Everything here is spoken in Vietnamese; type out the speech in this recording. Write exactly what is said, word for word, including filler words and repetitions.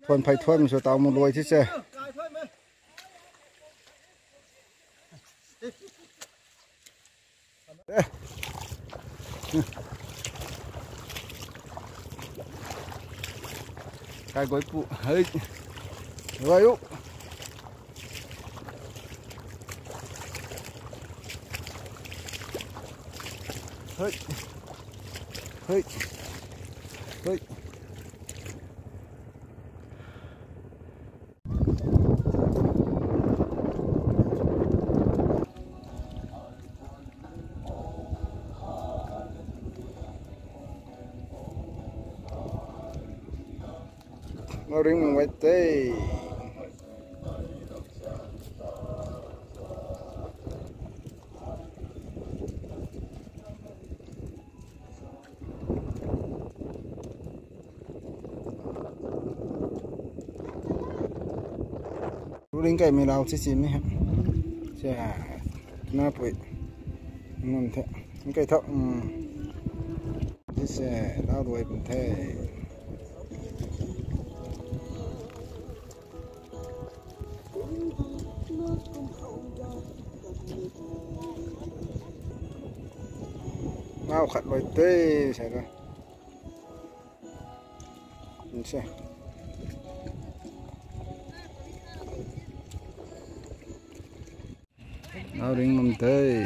thuần phải thuần số tàu một đuôi chứ xe cái gối phụ hơi rồi ú hơi hơi hơi nó đứng mình quay tê Ring cái mình lao xí xí mấy hả? Chà, nó bụi, ngon thế. Cái thợ, cái xe lao đuôi cũng thế. Mau khát đuôi tê, xảy ra. Nhìn xe. Lao đến mầm tê